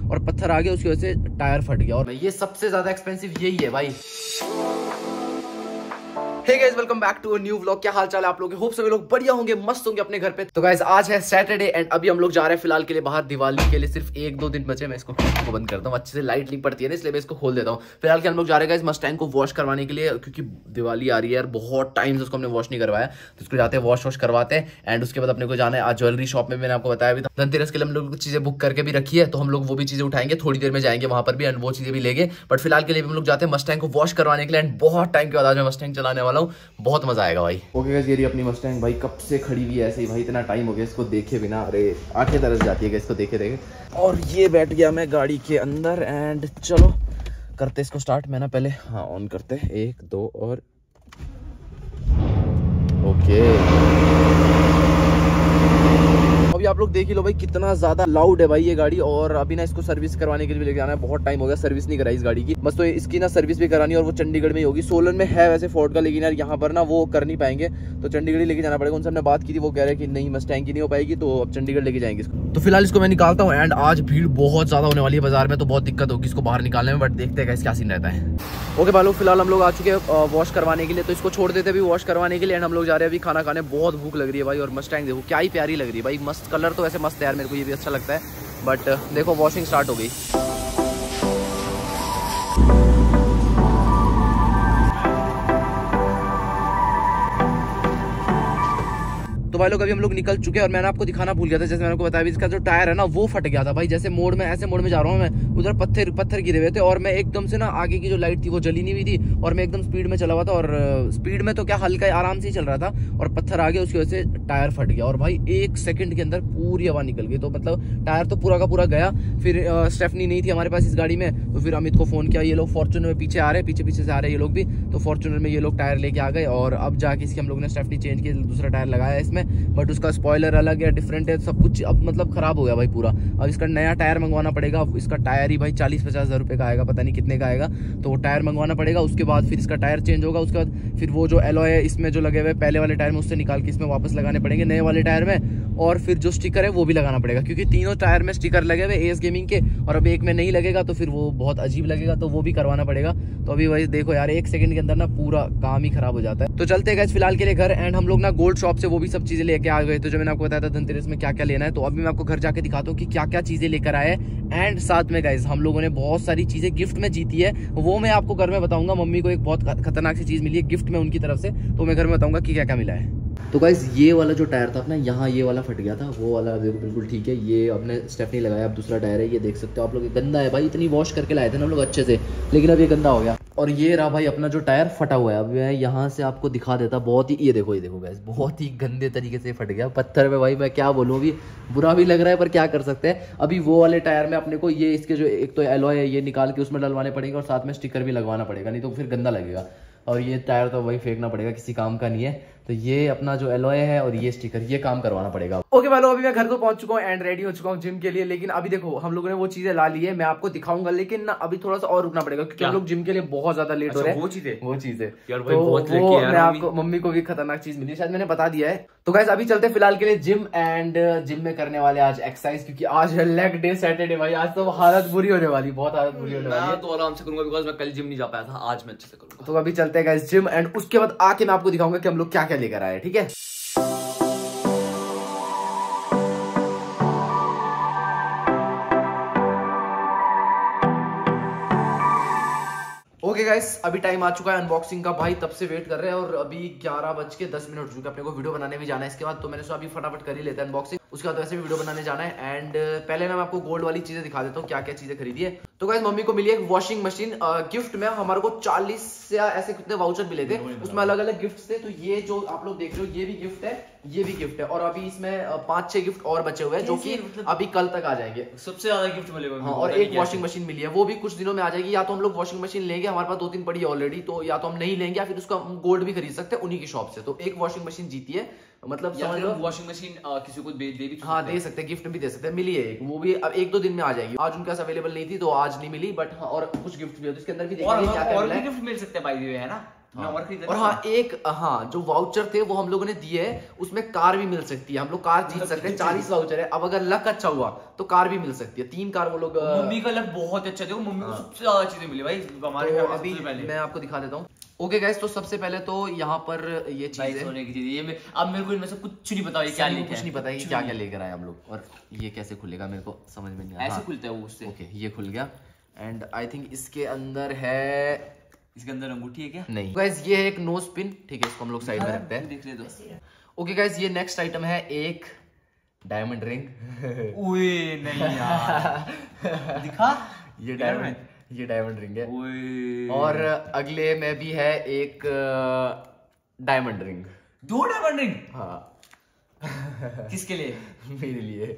और पत्थर आ गया, उसकी वजह से टायर फट गया। और ये सबसे ज्यादा एक्सपेंसिव यही है भाई। Hey guys, welcome back to a new vlog. क्या हाल चाल है आप लोगों के? होप सभी लोग बढ़िया होंगे, मस्त होंगे अपने घर पे। तो गाइस आज है सैटरडे एंड अभी हम लोग जा रहे हैं फिलहाल के लिए बाहर दिवाली के लिए। सिर्फ 1-2 दिन बचे। मैं इसको बंद करता हूँ, अच्छे से लाइट नहीं पड़ती है ना, इसलिए मैं इसको खोल देता हूँ। फिलहाल के हम लोग जा रहे हैं गाइस मस्टैंग को वॉश करवाने के लिए, क्योंकि दिवाली आ रही है यार, बहुत टाइम से उसको हमने वॉश नहीं करवाया। तो उसको जाते हैं वॉश करवाते हैं एंड उसके बाद अपने को जाना है आज ज्वेलरी शॉप में। मैंने आपको बताया भी था धनतेरस के लिए हम लोग कुछ चीजें बुक करके भी रखी है, तो हम लोग वो भी चीजें उठाएंगे, थोड़ी देर में जाएंगे वहां पर भी एंड वो चीजें भी लेंगे। बट फिलहाल के लिए हम लोग जाते हैं मस्टैंग को वॉश करवाने के लिए एंड बहुत टाइम के बाद आज मैं मस्टैंग चलाने वाला हूँ, बहुत मजा आएगा भाई। ओके गाइस, ये रही अपनी मस्टैंग भाई, कब से खड़ी हुई है ऐसे ही भाई, इतना टाइम हो गया इसको देखे बिना, अरे आंखें तरस जाती है इसको देखे देखे। और ये बैठ गया मैं गाड़ी के अंदर एंड चलो करते इसको स्टार्ट। मैं ना पहले ऑन करते 1 2 और ओके। अभी आप लोग देख ही लो भाई कितना ज्यादा लाउड है भाई ये गाड़ी। और अभी ना इसको सर्विस करवाने के लिए लेके जाना है, बहुत टाइम हो गया सर्विस नहीं कराई इस गाड़ी की। बस तो इसकी ना सर्विस भी करानी है और वो चंडीगढ़ में ही होगी। सोलन में है वैसे फोर्ड का, लेकिन यार यहाँ पर ना वो कर नहीं पाएंगे, तो चंडीगढ़ ही लेके जाना पड़ेगा। उनसे हमने बात की थी, वो कह रहे हैं कि नहीं मस्टैंग की नहीं हो पाएगी, तो अब चंडीगढ़ लेके जाएंगे इसको। तो फिलहाल इसको मैं निकालता हूँ एंड आज भीड़ बहुत ज्यादा होने वाली है बाजार में, तो बहुत दिक्कत होगी इसको बाहर निकालने में, बट देखते हैं क्या सीन रहता है। ओके भाई लोग, फिलहाल हम लोग आ चुके हैं वॉश करवाने के लिए, तो इसको छोड़ देते अभी वॉश करवाने के लिए एंड हम लोग जा रहे हैं अभी खाना खाने। बहुत भूख लग रही है भाई। और मस्टैंग देखो क्या ही प्यारी लग रही है भाई, मस्त कलर तो वैसे मस्त है यार, मेरे को ये भी अच्छा लगता है। बट देखो वॉशिंग स्टार्ट हो गई। तो भाई लोग अभी हम लोग निकल चुके हैं और मैंने आपको दिखाना भूल गया था, जैसे मैंने आपको बताया इसका जो टायर है ना वो फट गया था भाई। जैसे मोड़ में ऐसे मोड़ में जा रहा हूँ मैं, उधर पत्थर गिरे हुए थे और मैं एकदम से ना आगे की जो लाइट थी वो जली नहीं हुई थी और मैं एकदम स्पीड में चला हुआ था। और स्पीड में तो क्या हल्का आराम से ही चल रहा था और पत्थर आ गया, उसकी वजह से टायर फट गया। और भाई 1 सेकंड के अंदर पूरी हवा निकल गई, तो मतलब टायर तो पूरा का पूरा गया। फिर स्टेफनी नहीं थी हमारे पास इस गाड़ी में, तो फिर अमित को फोन किया। ये लोग फॉर्च्यूनर में पीछे आ रहे हैं, पीछे से आ रहे हैं ये लोग भी, तो फॉर्च्यूनर में ये लोग टायर लेके आ गए। और अब जाके इसकी हम लोग ने स्टेफनी चेंज की, दूसरा टायर लगाया इसमें, बट उसका स्पॉइलर अलग है, डिफरेंट है सब कुछ, अब मतलब खराब हो गया भाई पूरा। अब इसका नया टायर मंगवाना पड़ेगा। इसका टायर ही भाई 40-50 हज़ार रुपये का आएगा, पता नहीं कितने का आएगा, तो वो टायर मंगवाना पड़ेगा। उसके बाद फिर इसका टायर चेंज होगा, उसके बाद फिर वो जो एलॉय है इसमें जो लगे हुए पहले वाले टायर में, उससे निकाल के इसमें वापस लगाने पड़ेंगे नए वाले टायर में। और फिर जो स्टिकर है वो भी लगाना पड़ेगा, क्योंकि तीनों टायर में स्टिकर लगे हुए एएस गेमिंग के, और अब एक में नहीं लगेगा तो फिर वो बहुत अजीब लगेगा, तो वो भी करवाना पड़ेगा। तो अभी भाई देखो यार 1 सेकंड के अंदर ना पूरा काम ही खराब हो जाता है। तो चलते हैं फिलहाल के लिए घर एंड हम लोग ना गोल्ड शॉप से वो भी सब चीजें लेके आ गए, तो जो मैंने आपको बताया था धनतेरस में क्या क्या लेना है, तो अभी मैं आपको घर जाके दिखाता हूँ कि क्या क्या चीजें लेकर आए हैं। एंड साथ में गाइस हम लोगों ने बहुत सारी चीजें गिफ्ट में जीती है, वो मैं आपको घर में बताऊंगा। मम्मी को एक बहुत खतरनाक सी चीज मिली है गिफ्ट में उनकी तरफ से, तो मैं घर में बताऊंगा कि क्या क्या मिला है। तो गाइस ये वाला जो टायर था अपना, यहाँ ये वाला फट गया था, वो वाला देखो बिल्कुल ठीक है। ये अपने स्टेफनी लगाया, अब दूसरा टायर है, ये देख सकते हो आप लोग, गंदा है भाई, इतनी वॉश करके लाए थे ना हम लोग अच्छे से, लेकिन अब ये गंदा हो गया। और ये रहा भाई अपना जो टायर फटा हुआ है, अब मैं यहाँ से आपको दिखा देता, बहुत ही ये देखो गाइस, बहुत ही गंदे तरीके से फट गया पत्थर पे भाई। मैं क्या बोलूँ, अभी बुरा भी लग रहा है पर क्या कर सकते हैं। अभी वो वाले टायर में अपने को ये इसके जो एक तो एलॉय है ये निकाल के उसमें डलवाने पड़ेंगे और साथ में स्टिकर भी लगवाना पड़ेगा, नहीं तो फिर गंदा लगेगा। और ये टायर तो वही फेंकना पड़ेगा, किसी काम का नहीं है। तो ये अपना जो एलॉय है और ये स्टिकर, ये काम करवाना पड़ेगा। ओके भाई लोग, अभी मैं घर तो पहुंच चुका हूँ एंड रेडी हो चुका हूँ जिम के लिए। लेकिन अभी देखो हम लोगों ने वो चीजें ला ली है, मैं आपको दिखाऊंगा, लेकिन ना अभी थोड़ा सा और रुकना पड़ेगा, क्योंकि हम लोग जिम के लिए बहुत ज्यादा लेट हो रहे हैं। वो चीजें यार भाई, बहुत लेट किया यार। मैं आपको मम्मी को भी खतरनाक चीज मिली, शायद मैंने बता दिया है। तो गाइस अभी चलते फिलहाल के लिए जिम एंड जिम में करने वाले आज एक्सरसाइज, क्योंकि आज है लेग डे सैटरडे भाई। आज तो हालत बुरी होने वाली, बहुत हालत बुरी होने वाली है। तो आराम से करूंगा, बिकॉज़ मैं कल जिम नहीं जा पाया था, आज मैं अच्छे से करूंगा। तो अभी चलते हैं गाइस जिम एंड उसके बाद आके मैं आपको दिखाऊंगा कि हम लोग क्या क्या लेकर आए, ठीक है। ओके गाइस, अभी टाइम आ चुका है अनबॉक्सिंग का भाई, तब से वेट कर रहे हैं और अभी 11:10 हो चुके। अपने को वीडियो बनाने भी जाना है इसके बाद, तो मैंने सोचा अभी फटाफट कर ही लेते हैं अनबॉक्सिंग, उसके बाद वैसे भी वीडियो बनाने जाना है। एंड पहले मैं आपको गोल्ड वाली चीजें दिखा देता हूँ क्या क्या चीजें खरीदी है। तो गाइस मम्मी को मिली एक वॉशिंग मशीन गिफ्ट में, हमारे को 40 या ऐसे कितने वाउचर मिले थे, उसमें अलग अलग गिफ्ट थे। तो ये जो आप लोग देख रहे हो ये भी गिफ्ट है, ये भी गिफ्ट है, और अभी इसमें 5-6 गिफ्ट और बचे हुए हैं जो कि अभी कल तक आ जाएंगे। सबसे ज्यादा गिफ्ट मिलेगा। हाँ, और एक वॉशिंग मशीन मिली है, वो भी कुछ दिनों में आ जाएगी। या तो हम लोग वॉशिंग मशीन लेंगे, हमारे पास 2-3 पड़ी है ऑलरेडी, तो या तो हम नहीं लेंगे या फिर उसका गोल्ड भी खरीद सकते हैं उन्हीं की शॉप से। तो एक वॉशिंग मशीन जीती है, मतलब समझ लो वॉशिंग मशीन किसी को दे भी, हाँ दे सकते हैं, गिफ्ट भी दे सकते हैं। मिली है एक, वो भी अब 1-2 दिन में आ जाएगी। आज उनके पास अवेलेबल नहीं थी तो आज नहीं मिली, बट हाँ और कुछ गिफ्ट भी है, इसके अंदर भी देखिए क्या क्या मिला है। गिफ्ट मिल सकते हैं भाई, है ना। हाँ। और हाँ एक जो वाउचर थे वो हम लोगों ने दिए है, उसमें कार भी मिल सकती है, हम लोग कार जीत सकते हैं। 40 वाउचर है। अब अगर लक अच्छा हुआ तो कार भी मिल सकती है। 3 कार वो लोग। मम्मी का लक बहुत अच्छा, देखो मम्मी को सबसे ज्यादा चीजें मिली भाई हमारे तो घर में अभी सबसे पहले। मैं आपको दिखा देता हूँ। ओके गाइस, तो सबसे पहले तो यहाँ पर ये चीज है सोने की चीज। ये अब मेरे को इनमें से कुछ नहीं पता ये क्या लेके कुछ नहीं पता है क्या क्या लेकर आए हम लोग। और ये कैसे खुलेगा मेरे को समझ में नहीं आ रहा। ऐसे खुलता है वो उससे। ओके ये खुल गया। एंड आई थिंक इसके अंदर है, इसके अंदर अंगूठी है क्या? नहीं गाइस ये है एक नोज पिन, ठीक है, इसको हम लोग साइड में रखते हैं। देख ले दो। ओके गाइस, ये नेक्स्ट आइटम है एक डायमंड रिंग। ओए नहीं यार दिखा ये डायमंड रिंग है। ओए और अगले में भी है एक डायमंड रिंग। 2 diamond ring. हाँ किसके लिए? मेरे लिए।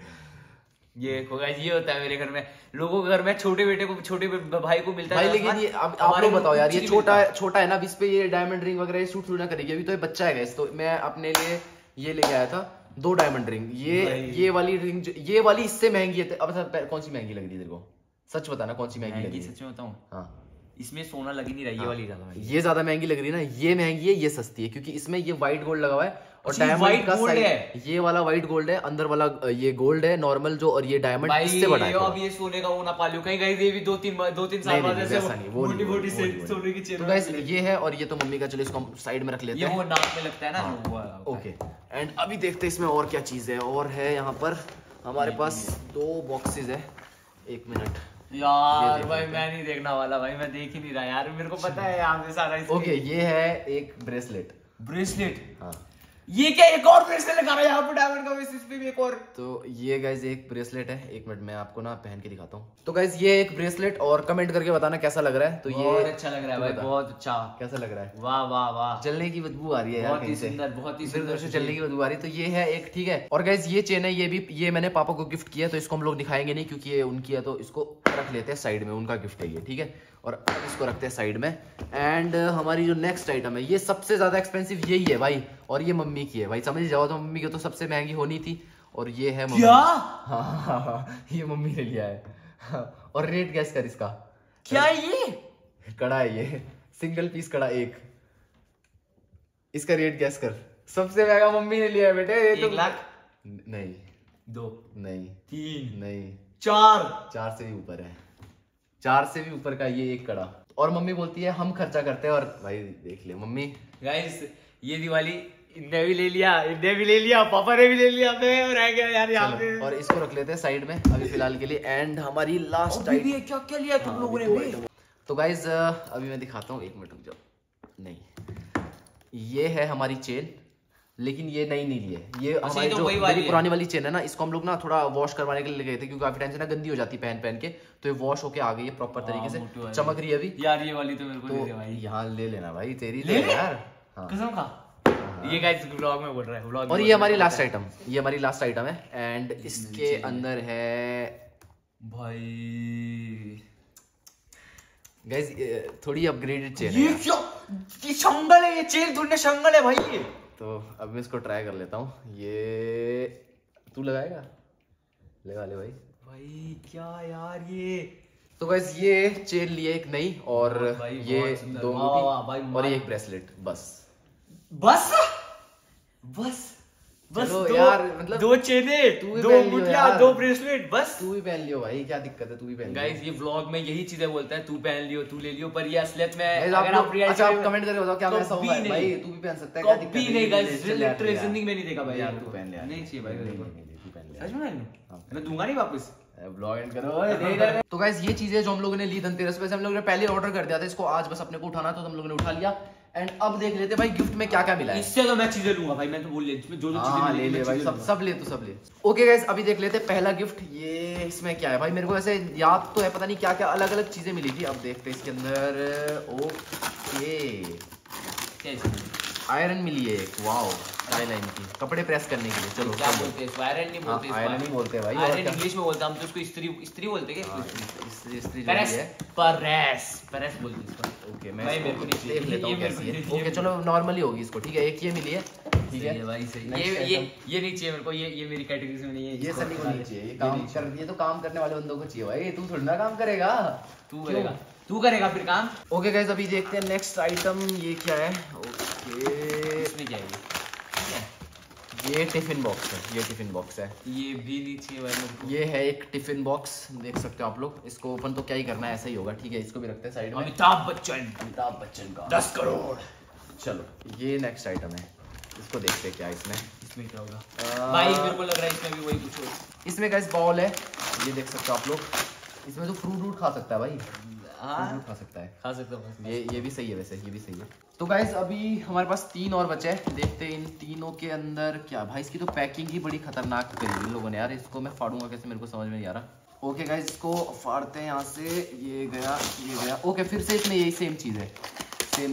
ये होगा, ये होता है मेरे घर में, लोगों के घर में छोटे बेटे को, छोटे भाई को मिलता है भाई। लेकिन ये अब आप लोग बताओ यार, ये छोटा है ना, अब इस पे ये डायमंड रिंग वगैरह सूट थोड़ी ना करेगी। अभी तो ये बच्चा है गाइस। तो मैं अपने लिए ये लेके आया था 2 डायमंड रिंग। ये वाली रिंग, ये वाली इससे महंगी है। अब कौन सी महंगी लग रही है तेरे को? सच बताना कौन सी महंगी लग रही है? सच में बताऊं, हाँ इसमें सोना लग ही नहीं रहा। ये वाली ज्यादा महंगी। ये ज्यादा महंगी लग रही है ना, ये महंगी है, ये सस्ती है, क्योंकि इसमें ये व्हाइट गोल्ड लगा हुआ है और डायमंड का गोल्ड है। ये वाला व्हाइट गोल्ड है, अंदर वाला ये गोल्ड है नॉर्मल जो, और ये डायमंड इससे बड़ा है। अब ये सोने का वो ना पालू कहीं गई, ये भी 2-3 साल बाद ऐसे मोटी सोने की चेन। तो गाइस ये है, और ये तो मम्मी का, चलो इसको हम साइड में रख लेते हैं। ये वो नाक में लगता है ना जो वो। ओके एंड अभी देखते हैं इसमें और क्या चीज है। और है यहाँ पर हमारे पास 2 बॉक्सेस है। 1 मिनट यार भाई मैं नहीं देखना वाला भाई, मैं देख ही नहीं रहा यार, मेरे को पता है यहाँ पे सारा। ओके ये है एक ब्रेसलेट। हाँ ये क्या एक और ब्रेसलेट लगा रहा है यहाँ पे डायमंड का, इस पे भी एक और। तो ये गाइज एक ब्रेसलेट है। 1 मिनट मैं आपको ना पहन के दिखाता हूँ। तो गाइज ये एक ब्रेसलेट, और कमेंट करके बताना कैसा लग रहा है। तो बहुत ये अच्छा लग रहा है भाई, बहुत अच्छा। कैसा लग रहा है? वाह वाह वाह, जलने की बदबू आ रही है यार, बहुत ही सुंदर, बहुत ही सुंदर से चलने की बदबू आ रही है। तो ये है एक, ठीक है। और गाइज ये चेन है, ये मैंने पापा को गिफ्ट किया, तो इसको हम लोग दिखाएंगे नहीं क्योंकि ये उनकी है, तो इसको रख लेते हैं साइड में, उनका गिफ्ट है ये, ठीक है। और अब इसको रखते हैं साइड में। एंड हमारी जो नेक्स्ट आइटम है, ये सबसे ज्यादा एक्सपेंसिव यही है भाई, और ये मम्मी की है भाई, समझ जाओ। तो मम्मी की तो सबसे महंगी होनी थी, और ये है मम्मी। क्या? हाँ, ये मम्मी ने लिया है। हाँ, और रेट गैस कर इसका। क्या ये कड़ा है, ये सिंगल पीस कड़ा एक। इसका रेट गैस कर। सबसे महंगा मम्मी ने लिया है बेटे। ये 1 लाख? नहीं, 2 नहीं, 3 नहीं, 4 से भी ऊपर है। 4 से भी ऊपर का ये एक कड़ा। और मम्मी बोलती है हम खर्चा करते हैं, और भाई देख ले मम्मी। गाइस ये दिवाली इनने भी ले लिया, पापा ने भी ले लिया, मैं और रह गया यार यहाँ पे। और इसको रख लेते हैं साइड में अभी फिलहाल के लिए। एंड हमारी लास्ट आइटम, क्या क्या लिया तुम लोगों ने? तो गाइज अभी मैं दिखाता हूँ, 1 मिनट रुक जाओ। नहीं, ये है हमारी चेन, लेकिन ये नई नहीं ली है। ये हमारी जो मेरी पुरानी वाली चेन है ना, इसको हम लोग ना थोड़ा वॉश करवाने के लिए गए थे, क्योंकि काफी टाइम से ना गंदी हो जाती है पहन के। तो ये वॉश होके आ गई है प्रॉपर तरीके से, चमक रही है अभी यार। ये वाली तो मेरे को तो दे दे भाई। यहाँ ले लेना भाई, तेरी ले यार। हाँ। कसम खा। ये गाइस व्लॉग में बोल रहा है, व्लॉग। और ये हमारी लास्ट आइटम है। एंड इसके अंदर है भाई गाइस थोड़ी अपग्रेडेड चेन ये है। क्या? ये शंगल है, ये चेन थोड़ी ना शंगल है भाई ये। तो अब मैं इसको ट्राई कर लेता हूँ। ये तू लगाएगा? लगा ले भाई। भाई क्या यार ये। तो गाइस ये चेन लिए एक नई, और ये 2 अंगूठी और ये एक ब्रेसलेट। बस दो यार, मतलब 2 चेने, 2 अंगूठियां, 2 ब्रेसलेट, बस। तू भी पहन लियो भाई, क्या दिक्कत है, तू भी पहन लियो। गाइस ये व्लॉग में यही चीजें बोलता है, तू पहन लियो, तू ले लियो, पर ये असलियत में अगर आप कमेंट करके बताओ क्या मैं ऐसा हूं भाई, तू भी पहन सकता है, क्या दिक्कत है? कभी नहीं गाइस, लिटरली जिंदगी में नहीं देखा भाई यार। तू पहन ले, नहीं चाहिए भाई, तू पहन ले। सच में मैं दूंगा नहीं वापस। ब्लॉग एंड करो। तो गाइस ये चीजें जो हम लोगों ने ली धनतेरस पे, हम लोगों ने पहले ऑर्डर कर दिया था इसको, आज बस अपने को उठाना, तो हम लोगों ने उठा लिया। एंड अब देख लेते भाई गिफ्ट में क्या क्या मिला है। इससे तो मैं चीजें लूंगा भाई, मैं तो बोल ले, इसमें जो चीजें ले ले भाई, सब ले। ओके गाइस अभी देख लेते हैं पहला गिफ्ट। ये इसमें क्या है भाई, मेरे को ऐसे याद तो है, पता नहीं क्या क्या अलग अलग चीजें मिली थी। अब देखते हैं इसके अंदर। ओके आयरन मिली है एक, वाओ, टाइलाइन की, कपड़े प्रेस करने के लिए। चलो क्या बोलते हैं, आयरन नहीं बोलते, आयरन नहीं बोलते भाई, आयरन इंग्लिश में बोलते हैं हम तो इसको इस्त्री बोलते हैं क्या? इस्त्री जो प्रेस है प्रेस बोलते हैं इसको। ओके मैं मेरे को नहीं देख लेता हूँ कैसी है। ओके चलो नॉर्मली होगी इसको, ठीक है। एक ये मिली है, ठीक है भाई सही। Next ये नहीं चाहिए मेरे को, ये मेरी कैटेगरी में नहीं है। ये सनी को नहीं चाहिए, ये काम कर, ये तो काम करने वाले बंदों को चाहिए भाई, तू थोड़ी ना काम करेगा, तू करेगा फिर काम। ओके गाइस, अभी देखते हैं नेक्स्ट आइटम ये क्या है। ओके, इसमें क्या है? ये टिफिन बॉक्स है, ये टिफिन बॉक्स है, ये भी नहीं चाहिए भाई मेरे को। ये है एक टिफिन बॉक्स, देख सकते हो आप लोग। इसको ओपन तो क्या ही करना है, ऐसा ही होगा, ठीक है। इसको भी रखते हैं साइड में। अमिताभ बच्चन का 10 करोड़। चलो, ये नेक्स्ट आइटम है, इसको देखते हैं क्या है इसमें। इसमें क्या होगा भाई? मेरे को लग रहा है इसमें भी वही कुछ होगा। इसमें गाइस बॉल है, ये देख सकते हो आप लोग। इसमें तो फ्रूट खा सकता है भाई, फ्रूट खा सकता है, ये भी सही है वैसे, ये भी सही है। तो गाइस अभी हमारे पास 3 और बचे हैं, देखते हैं इन तीनों के अंदर क्या। भाई इसकी तो पैकिंग ही बड़ी खतरनाक करी इन लोगों ने यार, इसको मैं फाड़ूंगा कैसे मेरे को समझ में नहीं आ रहा। ओके गाइस, इसको फाड़ते हैं यहाँ से, ये गया। ओके, फिर से इसमें यही सेम चीज़ है, सेम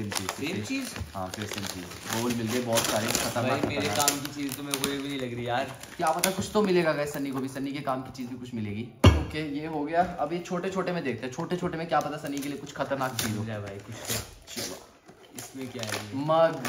चीज। हाँ, फिर सेम चीज, गोल मिल गए बहुत सारे खतरनाक। मेरे काम की चीज तो मेरे को ये भी नहीं लग रही यार, क्या पता कुछ तो मिलेगा गाइस सन्नी को भी, सन्नी के काम की चीज भी कुछ मिलेगी। ओके, ये हो गया। अभी छोटे छोटे में देखते हैं, छोटे छोटे में क्या पता सन्नी के लिए कुछ खतरनाक चीज हो जाए भाई कुछ। चलो, इसमें क्या है? मग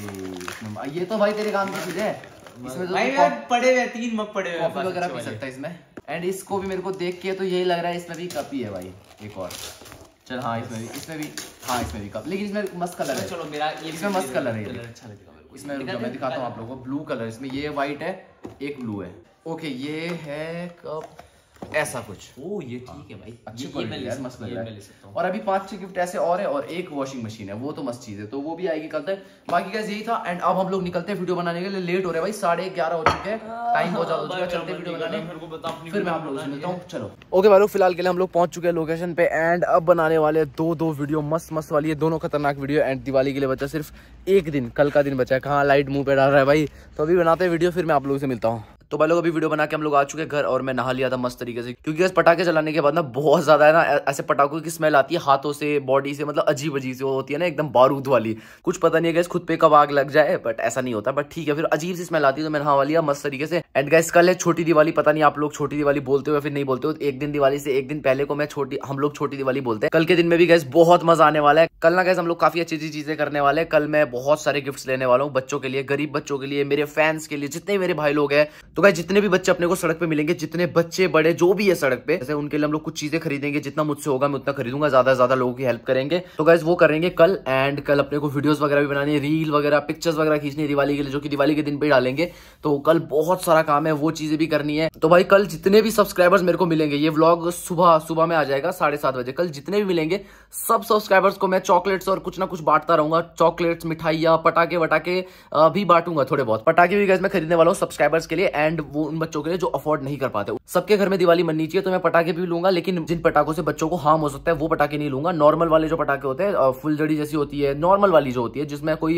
भाई, ये तो भाई तेरे काम की चीज है। इसमें तो भाई पड़े हुए 3 मग पड़े हुए, कॉफी वगैरह पी सकता है इसमें। एंड इसको भी मेरे को देख के तो यही लग रहा है इसमें भी कप ही है भाई, एक और। चल हाँ, इसमें भी हाँ, इसमें भी कप, लेकिन इसमें मस्त कलर है। चलो मेरा ये इसमें मस्त कलर है, अच्छा लगेगा मेरे को। इसमें मैं दिखाता हूँ आप लोगों को। ब्लू कलर, इसमें ये व्हाइट है, एक ब्लू है। ओके, ये है कप, ऐसा कुछ। ओ ये ठीक है भाई, अच्छी क्वालिटी क्वालिटी है, मस्त लग रहा है। हूँ। और अभी 5-6 गिफ्ट ऐसे और है, और एक वॉशिंग मशीन है, वो तो मस्त चीज है, तो वो भी आएगी कल तक। बाकी गाइस यही था। एंड अब हम लोग निकलते हैं वीडियो बनाने के लिए, लेट हो रहे हैं भाई, 11:30 हो चुके हैं, टाइम बहुत ज्यादा हो चुका है, चलते वीडियो बनाने। फिर मैं आप लोगों से मिलता हूँ, चलो। ओके भाई, फिलहाल के लिए हम लोग पहुंच चुके हैं लोकेशन पे, एंड अब बनाने वाले 2 वीडियो मस्त वाली है, दोनों खतरनाक वीडियो। एंड दिवाली के लिए बचा सिर्फ एक दिन, कल का दिन बचा है। कहाँ लाइट मुंह पे डाल रहा है भाई, तो अभी बनाते हैं वीडियो, फिर मैं आप लोगों से मिलता हूँ। तो भाई लोग अभी वीडियो बना के हम लोग आ चुके हैं घर, और मैं नहा लिया था मस्त तरीके से, क्योंकि पटाखे चलाने के बाद ना बहुत ज्यादा है ना, ऐसे पटाखों की स्मेल आती है हाथों से, बॉडी से, मतलब अजीब सी वो होती है ना, एकदम बारूद वाली। कुछ पता नहीं है गैस खुद पे कब आग लग जाए, बट ऐसा नहीं होता, बट ठीक है, फिर अजीब सी स्मेल आती है, तो मैं नहा लिया मस्त तरीके से। एंड गैस कल है छोटी दिवाली, पता नहीं आप लोग छोटी दिवाली बोलते हो या फिर नहीं बोलते हो। एक दिन दिवाली से एक दिन पहले को हम लोग छोटी दिवाली बोलते हैं। कल के दिन में भी गैस बहुत मजा आने वाला है। कल ना गैस हम लोग काफी अच्छी चीजें करने वाले हैं। कल मैं बहुत सारे गिफ्ट्स लेने वाला हूँ बच्चों के लिए, गरीब बच्चों के लिए, मेरे फैंस के लिए, जितने मेरे भाई लोग हैं। तो गैस जितने भी बच्चे अपने को सड़क पे मिलेंगे, जितने बच्चे बड़े जो भी है सड़क पे, जैसे उनके लिए हम लोग कुछ चीजें खरीदेंगे, जितना मुझसे होगा मैं उतना खरीदूंगा, ज्यादा से ज्यादा लोगों की हेल्प करेंगे। तो गाइस वो करेंगे कल। एंड कल अपने को वीडियोस वगैरह भी बनानी है, रील वगैरह, पिक्चर्स वगैरह खींचनी है दिवाली के लिए, जो कि दिवाली के दिन पे डालेंगे। तो कल बहुत सारा काम है, वो चीजें भी करनी है। तो भाई कल जितने भी सब्सक्राइबर्स मेरे को मिलेंगे, ये व्लॉग सुबह में आ जाएगा 7:30 बजे। कल जितने भी मिलेंगे सब सब्सक्राइबर्स को मैं चॉकलेट्स और कुछ ना कुछ बांटता रहूंगा, चॉकलेट्स, मिठाइयाँ, पटाखे वटाखे भी बांटूंगा, थोड़े बहुत पटाखे भी गाइस मैं खरीदने वाला हूँ सब्सक्राइबर्स के लिए, एंड वो उन बच्चों के लिए जो अफोर्ड नहीं कर पाते। सबके घर में दिवाली मननी चाहिए, तो मैं पटाखे भी लूंगा, लेकिन जिन पटाखों से बच्चों को हार्म हो सकता है वो पटाखे नहीं लूंगा। नॉर्मल वाले जो पटाखे होते हैं, फुलझड़ी जैसी होती है, नॉर्मल वाली जो होती है, जिसमें कोई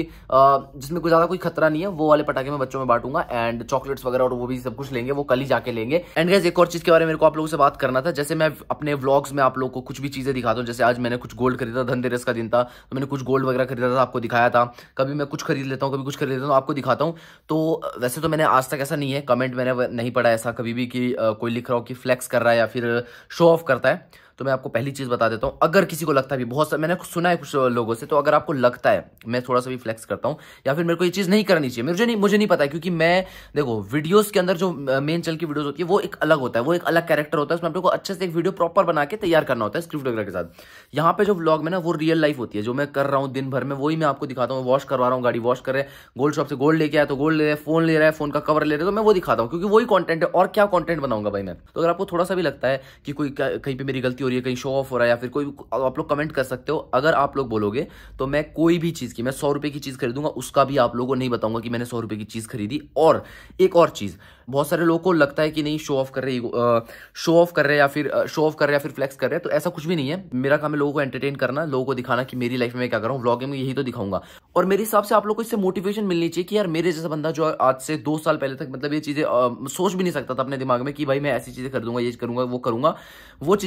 ज्यादा कोई खतरा नहीं है, वो वाले पटाखे मैं बच्चों में बांटूंगा। एंड चॉकलेट्स वगैरह और वो भी सब कुछ लेंगे, वो कल ही जाके लेंगे। एंड गाइस एक और चीज के बारे में मेरे को आप लोगों से बात करना था। जैसे मैं अपने व्लॉग्स में आप लोगों को कुछ भी चीजें दिखाता हूँ, जैसे आज मैंने कुछ गोल्ड खरीदा, धनतेरस का दिन था, तो मैंने कुछ गोल्ड वगैरह खरीदा था, आपको दिखाया था। कभी मैं कुछ खरीद लेता हूँ, कभी कुछ खरीद लेता हूँ, आपको दिखाता हूँ। तो वैसे तो मैंने आज तक ऐसा नहीं है, कमेंट मैंने नहीं पढ़ा ऐसा कभी भी कि कोई लिख रहा हो कि फ्लेक्स कर रहा है या फिर शो ऑफ करता है। तो मैं आपको पहली चीज बता देता हूं, अगर किसी को लगता है भी, बहुत मैंने सुना है कुछ लोगों से, तो अगर आपको लगता है मैं थोड़ा सा भी फ्लेक्स करता हूं या फिर मेरे को ये चीज नहीं करनी चाहिए, मुझे नहीं पता है, क्योंकि मैं देखो वीडियोस के अंदर जो मेन चल की वीडियोस होती है वो एक अलग होता है, वो एक अलग कैरेक्टर होता है, उसमें आप लोग को अच्छे से एक वीडियो प्रॉपर बना के तैयार करना होता है स्क्रिप्ट वगैरह के साथ। यहाँ पे जो व्लॉग में ना वो रियल लाइफ होती है, जो मैं कर रहा हूँ दिन भर में, वही मैं आपको दिखाता हूँ। वॉश करवा रहा हूँ, गाड़ी वॉश कर रहे हैं, गोल्ड शॉप से गोल्ड लेके आया तो गोल्ड ले रहा है, फोन ले रहा है, फोन का कवर ले रहे, तो मैं वो दिखाता हूँ, क्योंकि वही कंटेंट है। और क्या कंटेंट बनाऊंगा भाई मैं। तो अगर आपको थोड़ा सा भी लगता है कि कोई कहीं पे मेरी गलती हो रही है, कहीं शो ऑफ हो रहा है या फिर कोई, आप लोग कमेंट कर सकते हो। अगर आप लोग बोलोगे तो मैं कोई भी चीज की, मैं 100 रुपए की चीज खरीदूंगा, उसका भी आप लोगों को नहीं बताऊंगा कि मैंने 100 रुपए की चीज खरीदी। और एक और चीज, बहुत सारे लोगों को लगता है कि नहीं शो ऑफ कर रहे या फिर फ्लेक्स कर रहे हैं, तो ऐसा कुछ भी नहीं है। मेरा काम है लोगों को एंटरटेन करना, लोगों को दिखाना कि मेरी लाइफ में मैं क्या कर रहा हूँ। व्लॉगिंग में यही तो दिखाऊंगा। और मेरे हिसाब से आप लोग को इससे मोटिवेशन मिलनी चाहिए कि यार मेरे जैसा बंदा जो आज से 2 साल पहले तक मतलब ये चीजें सोच भी नहीं सकता था अपने दिमाग में कि भाई मैं ऐसी चीजें कर दूंगा, ये करूंगा, वो करूंगा, वो चीजें मैं आज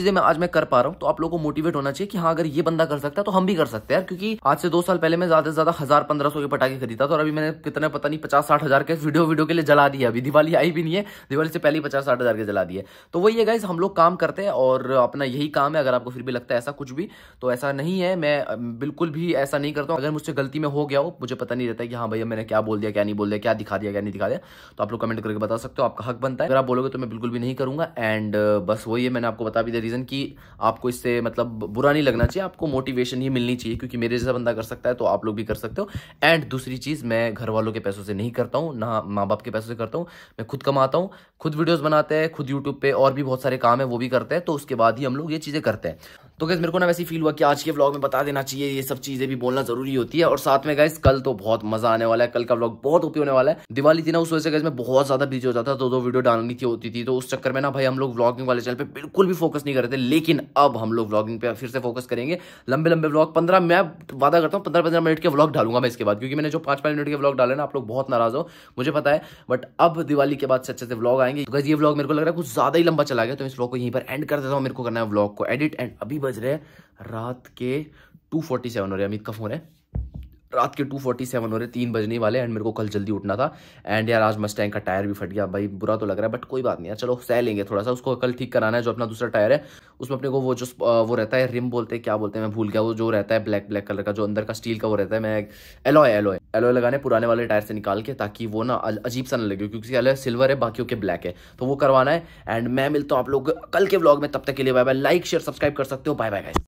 मैं कर पा रहा हूँ तो आप लोगों को मोटिवेट होना चाहिए कि हाँ अगर ये बंदा कर सकता है तो हम भी कर सकते हैं यार। क्योंकि आज से 2 साल पहले मैं ज्यादा से ज्यादा 1000-1500 के पटाखे खरीदा था और अभी मैंने कितने पता नहीं 50-60 हजार के वीडियो के लिए जला दिया। अभी दिवाली आई भी नहीं है, दिवाली से पहले 50-60 हजार के जला दिए। तो वही है गाइस, हम लोग काम करते हैं और अपना यही काम है। अगर आपको फिर भी लगता है ऐसा कुछ भी तो ऐसा नहीं है, मैं बिल्कुल भी ऐसा नहीं करता हूँ। अगर मुझसे गलती में हो गया हो, मुझे पता नहीं रहता है कि हाँ भैया मैंने क्या बोल दिया क्या नहीं बोल दिया, क्या दिखा दिया क्या नहीं दिखा दिया, तो आप लोग कमेंट करके बता सकते हो, आपका हक बनता है। अगर आप बोलोगे तो मैं बिल्कुल भी नहीं करूंगा। एंड बस वही है, मैंने आपको बता भी दिया रीजन कि आपको इससे मतलब बुरा नहीं लगना चाहिए, आपको मोटिवेशन ही मिलनी चाहिए क्योंकि मेरे जैसा बंदा कर सकता है तो आप लोग भी कर सकते हो। एंड दूसरी चीज, मैं घर वालों के पैसों से नहीं करता हूँ, ना माँ बाप के पैसों से करता हूँ, मैं खुद कमाता हूँ, खुद वीडियोस बनाते हैं, खुद यूट्यूब पे और भी बहुत सारे काम है वो भी करते हैं, तो उसके बाद ही हम लोग ये चीजें करते हैं। तो गाइस मेरे को ना वैसे फील हुआ कि आज के व्लॉग में बता देना चाहिए, ये सब चीजें भी बोलना जरूरी होती है। और साथ में गाइस कल तो बहुत मजा आने वाला है, कल का व्लॉग बहुत ओपी होने वाला है। दिवाली थी ना, उस वजह से गाइस मैं बहुत ज्यादा बिजी हो जाता, दो वीडियो डालनी थी होती थी, तो उस चक्कर में ना भाई हम लोग व्लॉगिंग वाले चैनल पे बिल्कुल भी फोकस नहीं कर रहे थे। लेकिन अब हम लोग व्लॉगिंग पे फिर से फोकस करेंगे, लंबे लंबे व्लॉग 15, मैं वादा करता हूँ 15-15 मिनट के व्लॉग डालूंगा मैं इसके बाद, क्योंकि मैंने जो 5-5 मिनट के व्लॉग डाले ना आप लोग बहुत नाराज हो मुझे पता है, बट अब दिवाली के बाद से अच्छे से व्लॉग आएंगे। तो गाइस ये व्लॉग मेरे को लग रहा है कुछ ज्यादा ही लंबा चला गया, तो इस व्लॉग को यहीं पर एंड कर देता हूँ। मेरे को करना है व्लॉग को एडिट, एंड अभी बज रहे रात के 2:47 हो रहे हैं। अमित का फोन है, रात के 2:47 हो रहे, 3 बजने वाले। एंड मेरे को कल जल्दी उठना था। एंड यार आज मस्टैंग का टायर भी फट गया भाई, बुरा तो लग रहा है बट कोई बात नहीं यार, चलो सह लेंगे थोड़ा सा, उसको कल ठीक कराना है। जो अपना दूसरा टायर है उसमें अपने को वो जो वो रहता है रिम बोलते हैं, क्या बोलते हैं मैं भूल गया, वो जो रहता है ब्लैक कलर का जो अंदर का स्टील का वो रहता है, मैं एलॉय लगाने पुराने वाले टायर से निकाल के, ताकि वो ना अजीब सा ना लगे, क्योंकि अलग सिल्वर है बाकियों के ब्लैक है, तो वो करवाना है। एंड मैं मिलता हूँ आप लोग कल के व्लॉग में, तब तक के लिए bye bye. Like share subscribe कर सकते हो, बाय बाय गाइस।